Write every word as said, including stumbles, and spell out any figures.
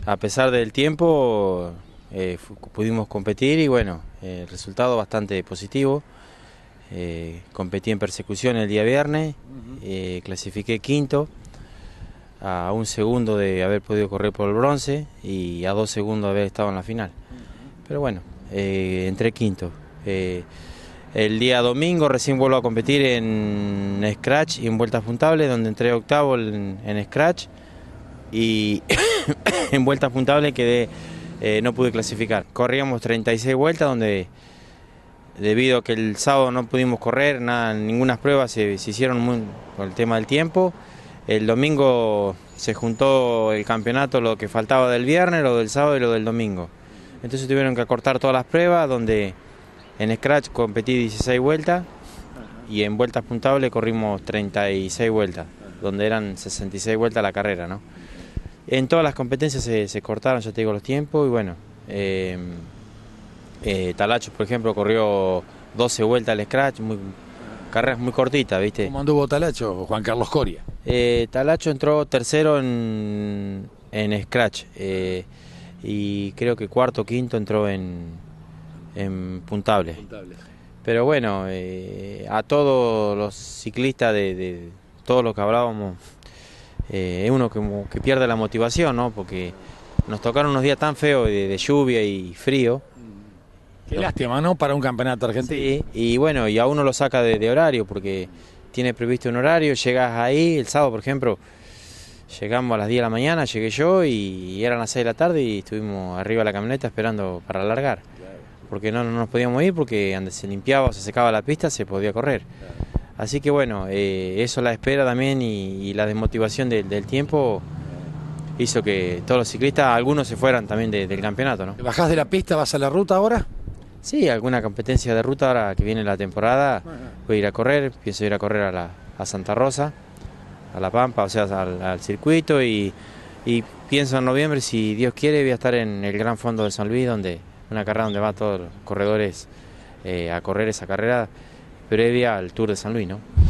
A pesar del tiempo, eh, pudimos competir y bueno, eh, el resultado bastante positivo. Eh, competí en persecución el día viernes, eh, clasifiqué quinto, a un segundo de haber podido correr por el bronce y a dos segundos de haber estado en la final. Pero bueno, eh, entré quinto. Eh, el día domingo recién vuelvo a competir en Scratch y en vueltas puntables, donde entré octavo en, en Scratch y en vueltas puntables quedé, eh, no pude clasificar. Corríamos treinta y seis vueltas, donde debido a que el sábado no pudimos correr, nada, ninguna prueba se, se hicieron muy, con el tema del tiempo. El domingo se juntó el campeonato, lo que faltaba del viernes, lo del sábado y lo del domingo. Entonces tuvieron que acortar todas las pruebas, donde en Scratch competí dieciséis vueltas y en vueltas puntables corrimos treinta y seis vueltas, donde eran sesenta y seis vueltas la carrera, ¿no? En todas las competencias se, se cortaron, ya te digo, los tiempos y bueno, eh, eh, Talacho, por ejemplo, corrió doce vueltas al Scratch, muy, carreras muy cortitas, ¿viste? ¿Cómo anduvo Talacho, Juan Carlos Coria? Eh, Talacho entró tercero en, en Scratch eh, y creo que cuarto o quinto entró en, en puntable. Puntable. Pero bueno, eh, a todos los ciclistas de, de todos los que hablábamos, eh, es uno que, que pierde la motivación, ¿no? Porque nos tocaron unos días tan feos de, de lluvia y frío. Qué lástima, ¿no? Para un campeonato argentino. Sí, y bueno, y a uno lo saca de, de horario porque tiene previsto un horario, llegas ahí, el sábado por ejemplo, llegamos a las diez de la mañana, llegué yo y, y eran las seis de la tarde y estuvimos arriba de la camioneta esperando para largar. Porque no, no nos podíamos ir, porque donde se limpiaba o se secaba la pista se podía correr. Así que bueno, eh, eso, la espera también y, y la desmotivación de, del tiempo hizo que todos los ciclistas, algunos se fueran también de, del campeonato, ¿no? ¿Te bajás de la pista, vas a la ruta ahora? Sí, alguna competencia de ruta ahora que viene la temporada, voy a ir a correr, pienso ir a correr a, la, a Santa Rosa, a La Pampa, o sea, al, al circuito y, y pienso en noviembre, si Dios quiere, voy a estar en el Gran Fondo de San Luis, donde una carrera donde van todos los corredores eh, a correr esa carrera previa al Tour de San Luis, ¿no?